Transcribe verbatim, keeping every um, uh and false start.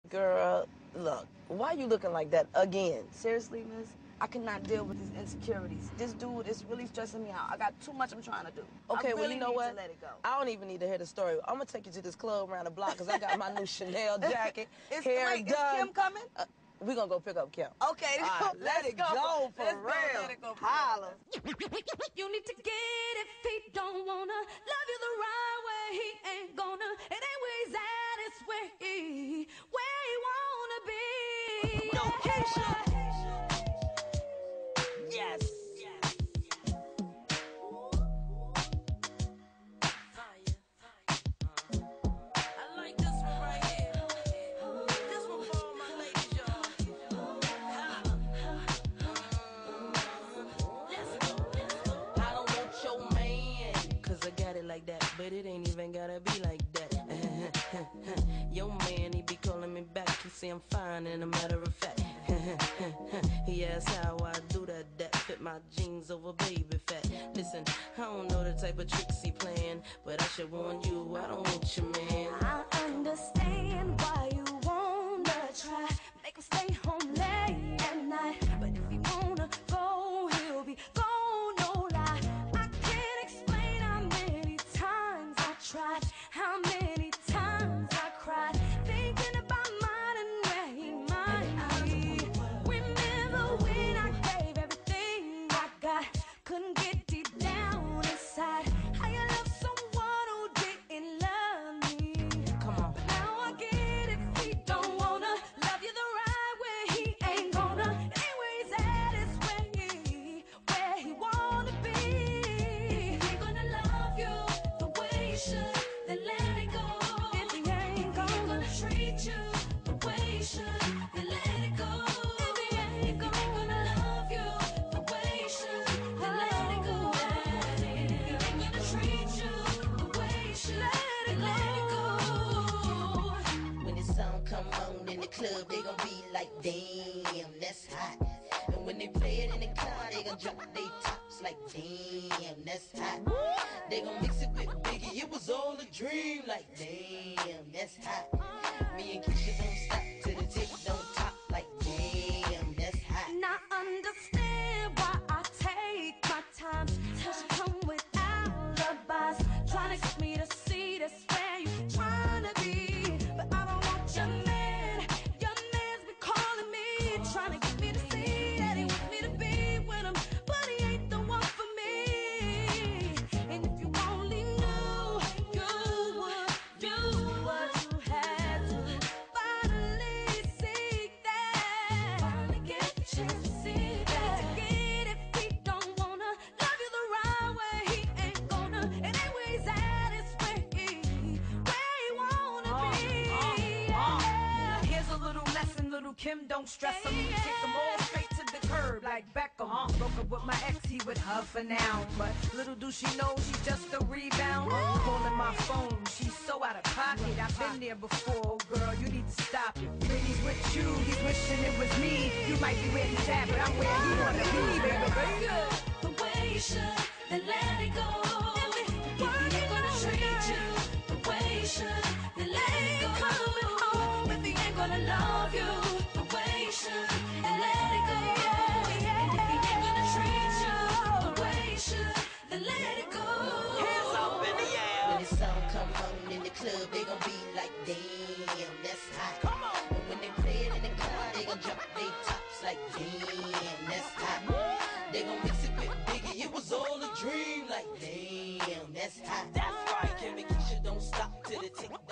Girl, look, why you looking like that again? Seriously, miss? I cannot deal with these insecurities. This dude is really stressing me out. I got too much I'm trying to do. Okay, I really well, you know need what? To let it go. I don't even need to hear the story. I'm gonna take you to this club around the block because I got my new Chanel jacket, is, hair wait, done. Is Kim coming? Uh, we gonna go pick up Kim. Okay, right, let let's it go, go for let's real. Go, let it go for Holla. You need to get it if he don't wanna love you the right way. He ain't gonna. It ain't where he's at, it's where he, where he wanna be. No, Keyshia. Yes. Yes. Fire. I like this one right here. This one for all my ladies, y'all. Let's go. I don't want your man, cause I got it like that, but it ain't even gotta be like that. Your man, he be calling me back. He say I'm fine, and a matter of fact, he asks how I do that. That fit my jeans over baby fat. Listen, I don't know the type of tricks he playing, but I should warn you, I don't want your man. I understand why you wanna try, make him stay home late at night. But if he wanna go, he'll be gone, no lie. I can't explain how many times I tried, how many times I cried, thinking about mine and where he might be. Remember when I gave everything I got, couldn't get deep down inside. How you love someone who didn't love me. Come on. But now I get it, if he don't wanna love you the right way, he ain't gonna. It ain't where he's at, it's where he, where he wanna be. If he ain't gonna love you the way you should, then let it go. If he ain't gonna treat you the way you should, then let it go. If he ain't gonna love you the way you should, then let it go. If he ain't gonna treat you the way you should, then let it go. When the song come on in the club, they gon' be like, damn, that's hot. And when they play it in the car, they gon' drop their tops like, damn, that's hot. They gon' mix it with Biggie, it was all a dream, like, damn, that's hot. Me and Keyshia don't stop till the tick don't top, like, damn, that's hot. And I understand why I take my time. Till she come with alibis, trying to get me to see that's where you trying to be. But I don't want your man. Your man's been calling me, trying to get me to see that he wants me to be with him, but he ain't the one for me. And if you only knew, you would do what you had to. Finally see that. Finally get the chance to see that. To get if he don't wanna love you the right way, he ain't gonna. It ain't where he's at, it's where he, where he wanna be. Now here's a little lesson, little Kim, don't stress him. Kick him all straight to the curb like Beckham. Broke up with my ex, he with her for now, but little do she know she's just a rebound. Calling my phone, she's so out of pocket. I've been there before, girl, you need to stop it. When he's with you, he's wishing it was me. You might be where he's at, but I'm where he wanna be, baby, baby. The way you should, then let it go. If he ain't gonna treat you the way you should, then let it go. Coming home if he ain't gonna love you the way you should, then let it go. And if he ain't gonna treat you the way you should, then let it go. Hands up in the air. When the song come on in the club, they gon' be like, damn, that's hot. Come on. And when they play it in the car, they gon' drop their tops like, damn, that's hot. They gon' mix it with Biggie, it was all a dream, like, damn, that's hot. That's right. Kim and Keyshia don't stop till the tick